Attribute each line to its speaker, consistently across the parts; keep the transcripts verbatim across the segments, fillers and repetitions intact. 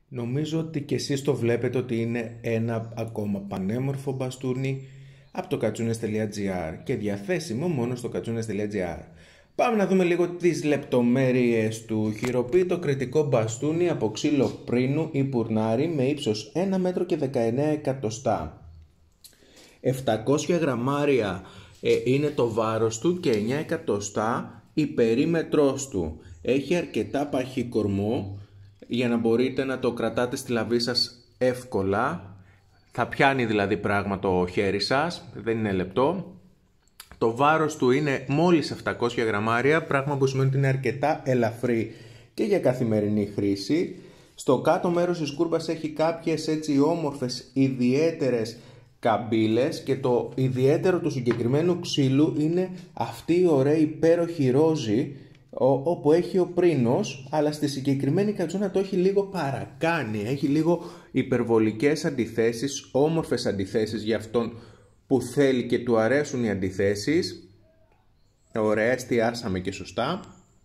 Speaker 1: Νομίζω ότι και εσείς το βλέπετε ότι είναι ένα ακόμα πανέμορφο μπαστούνι από το κατσούνες τελεία τζι άρ και διαθέσιμο μόνο στο κατσούνες τελεία τζι άρ. Πάμε να δούμε λίγο τις λεπτομέρειες του. Χειροποίητο κριτικό μπαστούνι από ξύλο πρίνου ή πουρνάρι με ύψος ένα μέτρο και δεκαεννέα εκατοστά. επτακόσια γραμμάρια ε, είναι το βάρος του και εννέα εκατοστά η περίμετρός του. Έχει αρκετά παχύ κορμό για να μπορείτε να το κρατάτε στη λαβή σας εύκολα. Θα πιάνει δηλαδή πράγμα το χέρι σας, δεν είναι λεπτό. Το βάρος του είναι μόλις επτακόσια γραμμάρια, πράγμα που σημαίνει ότι είναι αρκετά ελαφρύ και για καθημερινή χρήση. Στο κάτω μέρος της κούρμπας έχει κάποιες έτσι όμορφες ιδιαίτερες καμπύλες και το ιδιαίτερο του συγκεκριμένου ξύλου είναι αυτή η ωραία υπέροχη ρόζη όπου έχει ο πρίνος, αλλά στη συγκεκριμένη κατσούνα το έχει λίγο παρακάνει, έχει λίγο υπερβολικές αντιθέσεις, όμορφες αντιθέσεις για αυτόν που θέλει και του αρέσουν οι αντιθέσεις. Ωραία, εστιάσαμε και σωστά.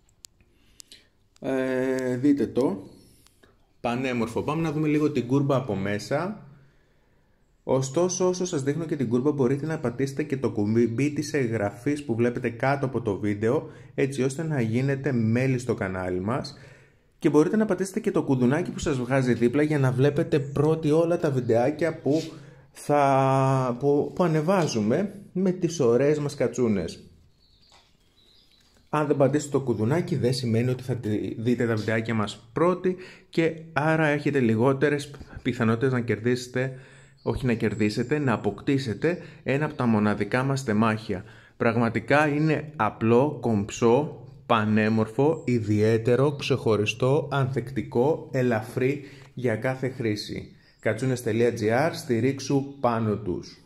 Speaker 1: Ε, δείτε το, πανέμορφο. Πάμε να δούμε λίγο την κούρμπα από μέσα. Ωστόσο, όσο σας δείχνω και την κούρμπα, μπορείτε να πατήσετε και το κουμπί της εγγραφής που βλέπετε κάτω από το βίντεο, έτσι ώστε να γίνετε μέλη στο κανάλι μας. Και μπορείτε να πατήσετε και το κουδουνάκι που σας βγάζει δίπλα για να βλέπετε πρώτοι όλα τα βιντεάκια που, θα, που, που ανεβάζουμε με τις ωραίες μας κατσούνες. Αν δεν πατήσετε το κουδουνάκι δεν σημαίνει ότι θα δείτε τα βιντεάκια μας πρώτοι και άρα έχετε λιγότερες πιθανότητες να κερδίσετε, όχι να κερδίσετε, να αποκτήσετε ένα από τα μοναδικά μας τεμάχια. Πραγματικά είναι απλό, κομψό, πανέμορφο, ιδιαίτερο, ξεχωριστό, ανθεκτικό, ελαφρύ για κάθε χρήση. κατσούνες τελεία τζι άρ, στηρίξου πάνω τους.